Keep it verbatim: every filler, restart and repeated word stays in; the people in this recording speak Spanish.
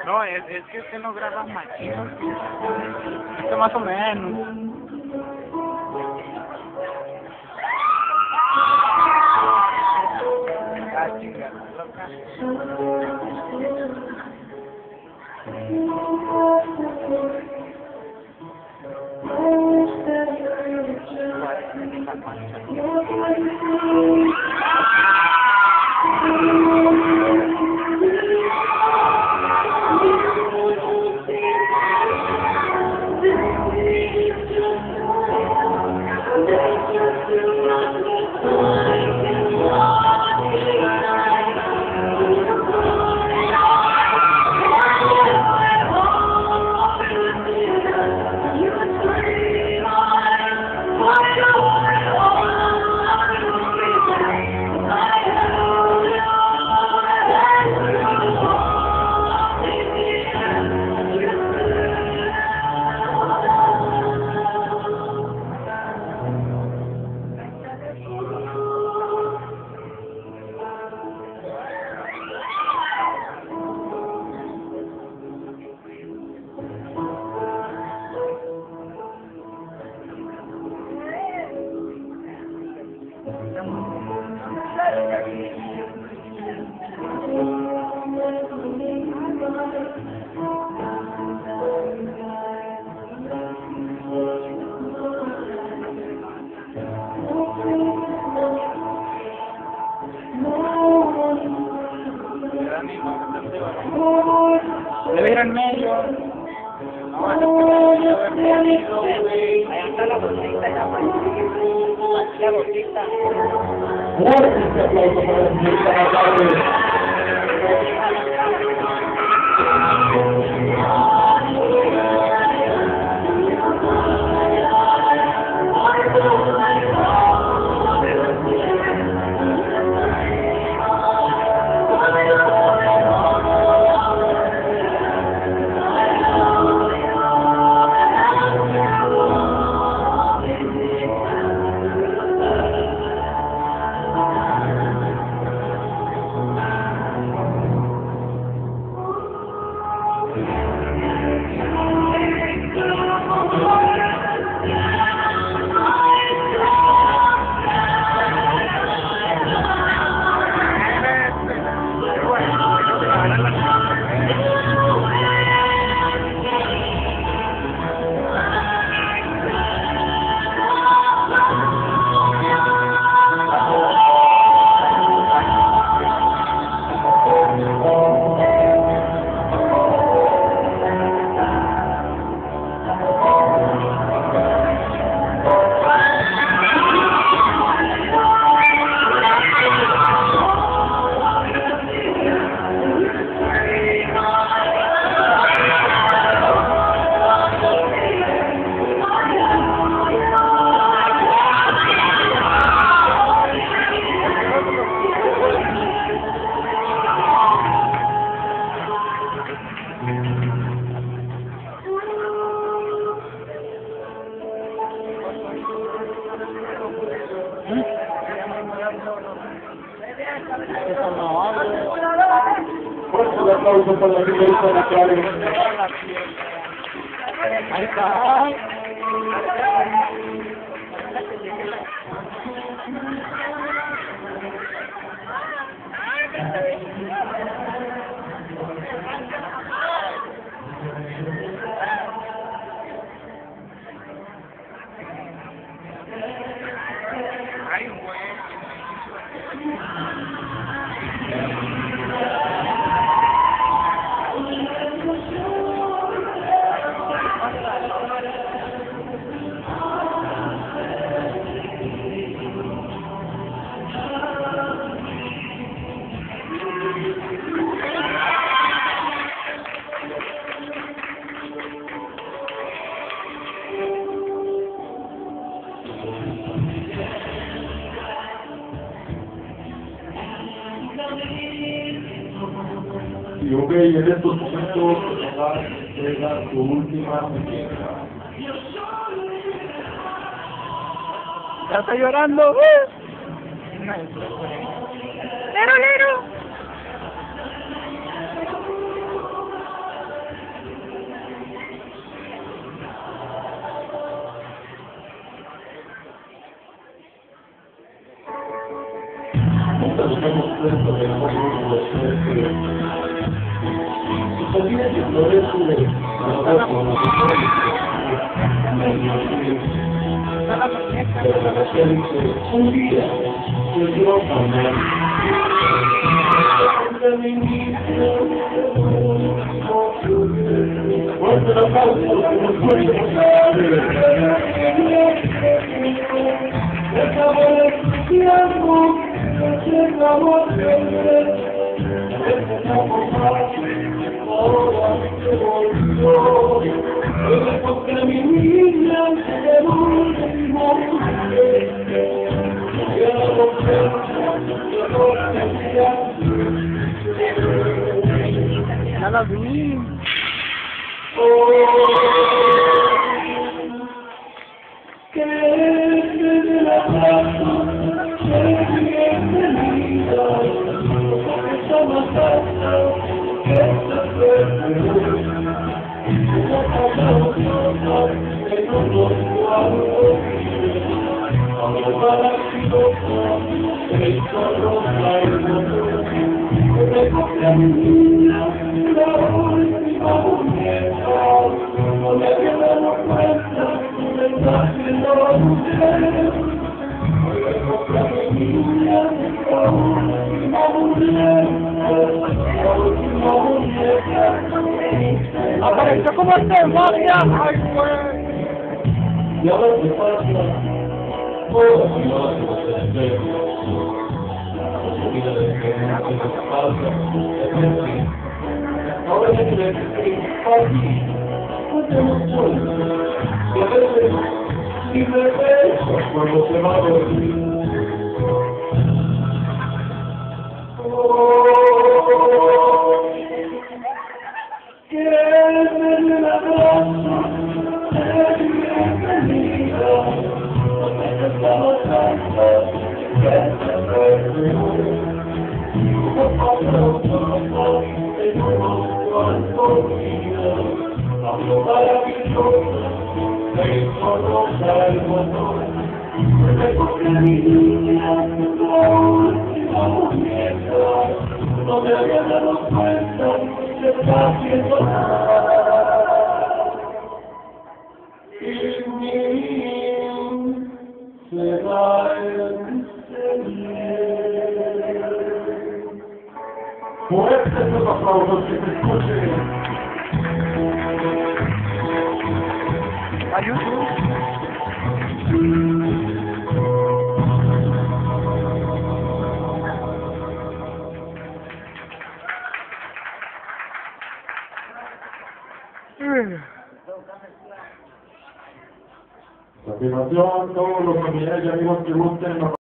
No, es, es que este no graba machito. Este más o menos. Ah, chingada, loca. Debe ir al medio. No, es que allá está la bolsita, ya la bolsita. Fuerte aplauso para la señorita Natalia. Fuerte el aplauso para la señorita Natalia. Ahí está. Ay, güey. Y ok, en estos momentos va a entregar su última muñeca. Ya está llorando. Lero, lero. Un día, yo cambiar. Cuando la pausa no puede pasar, estamos estudiando, estamos ahora se volvió, porque mi niña se último, Nada bien. Que de la plaza se bienvenida, esta matanza que se perdió, una casa que no nos guardó, algo maravilloso, el zorro traigo, recoge a mi niña, la última muñeca, no me había dado cuenta. Apareció como este magia. Ay, güey. Y ahora te pasa, oh, mi madre, te la vida de que no te pasa, ahora me crees que fácil, no tenemos y a veces, si me ves, cuando se va a dormir. Oh, que me den abrazo, de bienvenida, porque estamos tantos que se perdió. No pasó todo en unos cuantos días, algo maravilloso. El zorro trae motor, recoge a mi niña, la última muñeca, no me había dado cuenta, se está haciendo nada. Y mi se va a encender. Fuertes los aplausos que se escuchen. A YouTube. A continuación, todos los familiares y amigos que gusten